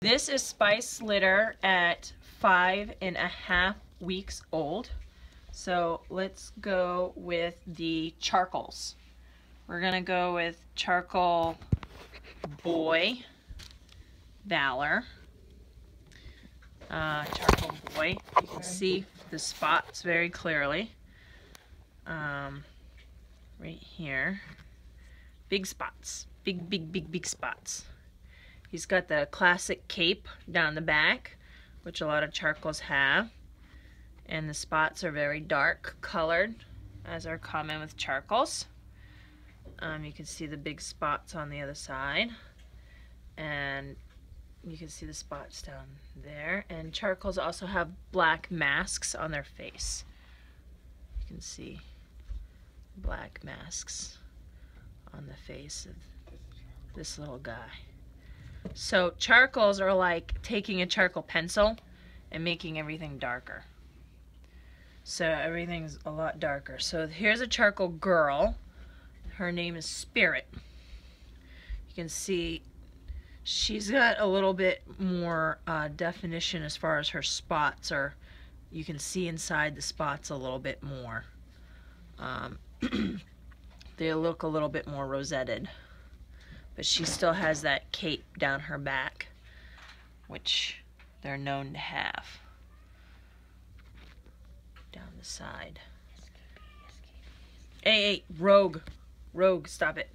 This is Spice litter at 5.5 weeks old. So let's go with the charcoals. We're gonna go with Charcoal Boy, Valor. Charcoal Boy, you can see the spots very clearly. Right here. Big spots. Big spots. He's got the classic cape down the back, which a lot of charcoals have. And the spots are very dark colored, as are common with charcoals. You can see the big spots on the other side. And you can see the spots down there. And charcoals also have black masks on their face. You can see black masks on the face of this little guy. So charcoals are like taking a charcoal pencil and making everything darker. So everything's a lot darker. So here's a charcoal girl. Her name is Spirit. You can see she's got a little bit more definition as far as her spots are. You can see inside the spots a little bit more. They look a little bit more rosetted. But she still has that cape down her back, which they're known to have. Down the side. Hey, Rogue, stop it.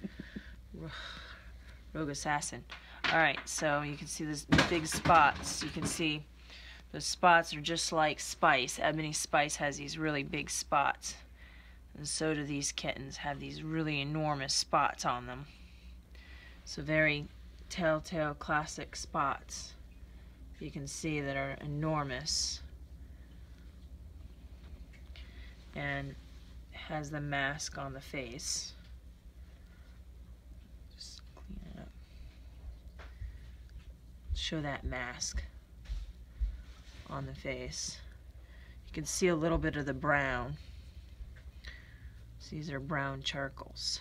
Rogue Assassin. Alright, so you can see these big spots. You can see those spots are just like Spice. Ebony Spice has these really big spots. And so do these kittens, have these really enormous spots on them. So very telltale classic spots you can see that are enormous. And has the mask on the face. Just clean it up. Show that mask on the face. You can see a little bit of the brown. So these are brown charcoals.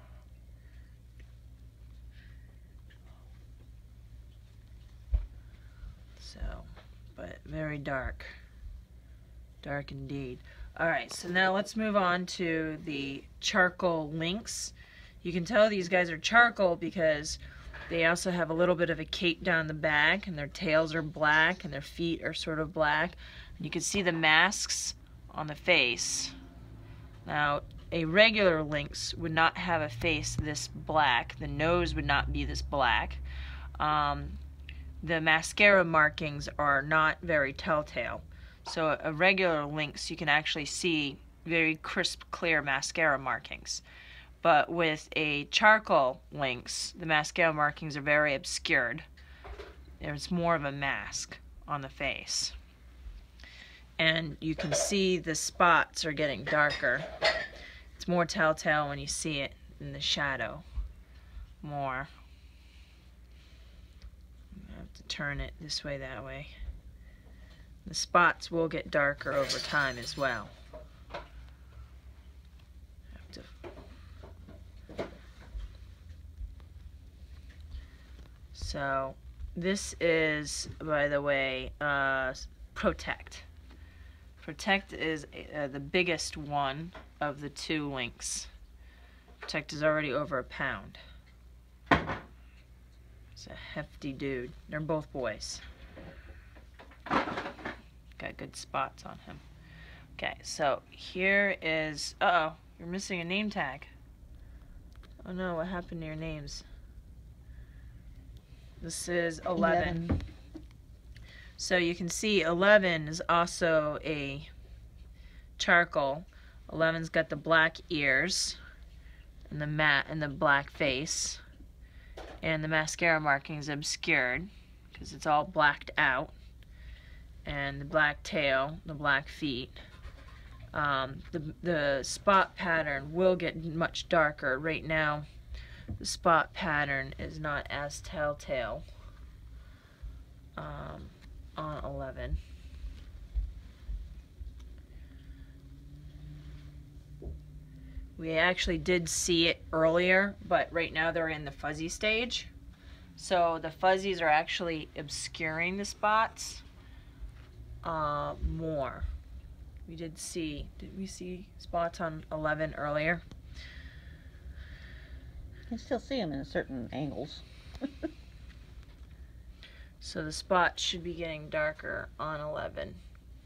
So, but very dark. Dark indeed. Alright, so now let's move on to the charcoal lynx. You can tell these guys are charcoal because they also have a little bit of a cape down the back, and their tails are black, and their feet are sort of black. And you can see the masks on the face. Now, a regular lynx would not have a face this black. The nose would not be this black. The mascara markings are not very telltale. So a regular lynx, you can actually see very crisp, clear mascara markings. But with a charcoal lynx, the mascara markings are very obscured. There's more of a mask on the face. And you can see the spots are getting darker. It's more telltale when you see it in the shadow more. I have to turn it this way, that way. The spots will get darker over time as well. So this is, by the way, Protect. Protect is the biggest one of the two lynx. Protect is already over a pound. It's a hefty dude. They're both boys. Got good spots on him. Okay, so here is... Uh-oh, you're missing a name tag. Oh no, what happened to your names? This is 11. So you can see 11 is also a charcoal. 11's got the black ears and the matte and the black face. And the mascara marking is obscured because it's all blacked out. And the black tail, the black feet. The spot pattern will get much darker. Right now, the spot pattern is not as telltale on 11. We actually did see it earlier, but right now they're in the fuzzy stage. So the fuzzies are actually obscuring the spots more. Did we see spots on 11 earlier? You can still see them in certain angles. So the spots should be getting darker on 11.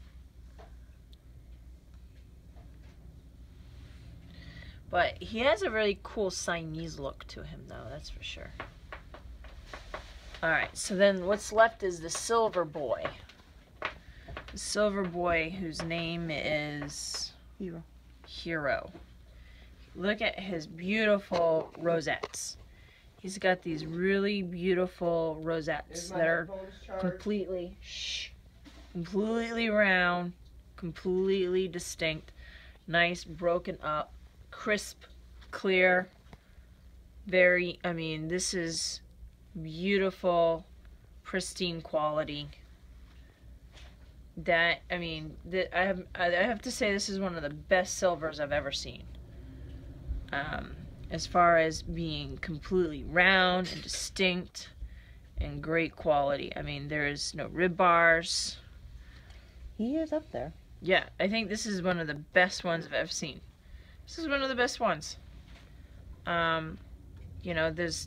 But he has a really cool Siamese look to him, though, that's for sure. Alright, so then what's left is the silver boy. The silver boy whose name is Hero. Look at his beautiful rosettes. He's got these really beautiful rosettes that are completely round, completely distinct, nice, broken up, crisp, clear, this is beautiful, pristine quality. I have to say this is one of the best silvers I've ever seen. As far as being completely round and distinct and great quality. There is no rib bars. He is up there. Yeah, I think this is one of the best ones I've ever seen. This is one of the best ones. There's